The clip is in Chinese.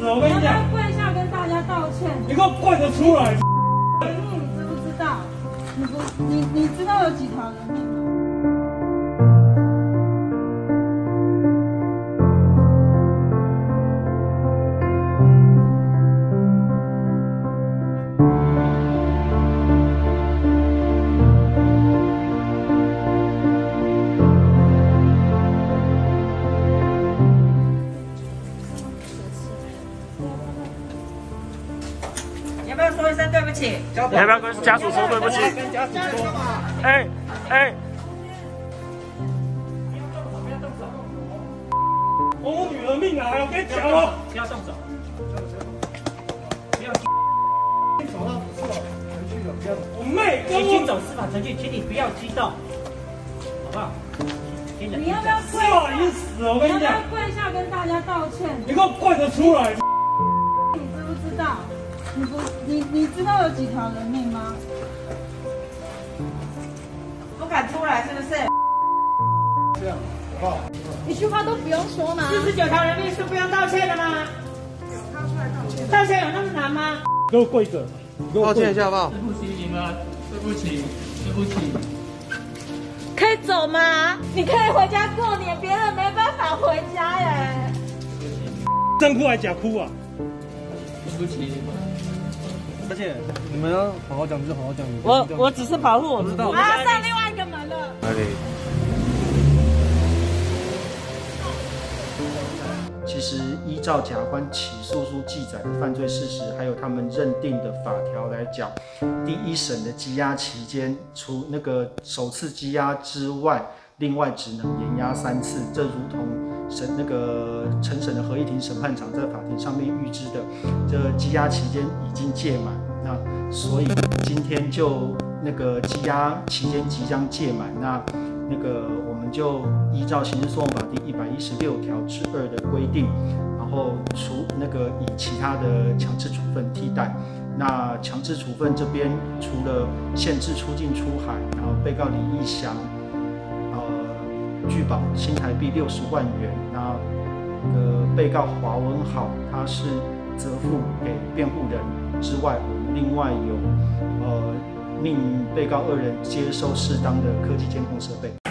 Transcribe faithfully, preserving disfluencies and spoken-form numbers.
死！我跟你讲， 跪下跟大家道歉。 你给我跪着出来！ 人命你知不知道？你不，你你知道有几条人命吗？ 要不要说一声对不起？ 你要不要跟家属说对不起？ 跟家属说。 哎哎， 我女儿命啊！我跟你讲哦， 不要动手，不要。 走到司法程序了，不要。我妹跟请走司法程序，请你不要激动，好不好？ 你要不要跪下？已经死了，我跟你讲。 你要不要跪下跟大家道歉？ 你给我跪着出来！ 你知不知道？你不，你你知道有几条人命吗？ 不敢出来是不是？ 这样，好不好？ 一句话都不用说吗？ 四十九条人命是不用道歉的吗？有，他出来道歉。道歉有那么难吗？ 给我跪着， 道歉一下好不好？ 对不起你们，对不起，对不起。 可以走吗？你可以回家过年，别人没办法回家耶。 真哭还假哭啊？ 对不起你们。 而且你们要好好讲就好好讲。 我我只是保护我们。 我要上另外一个门了。 哪里？ 其实依照检察官起诉书记载的犯罪事实，还有他们认定的法条来讲，第一审的羁押期间，除那个首次羁押之外，另外只能延押三次。这如同审那个承审的合议庭审判长在法庭上面预知的，这羁押期间已经届满，那所以今天就那个羁押期间即将届满，那那个我们就依照刑事诉讼法第一百一十六条之二的规定，然后除那个以其他的强制处分替代。那强制处分这边除了限制出境出海，然后被告李义祥，呃，拒保新台币六十万元。那呃，被告华文好他是责付给辩护人之外，我们另外有呃。命被告二人接受适当的科技监控设备。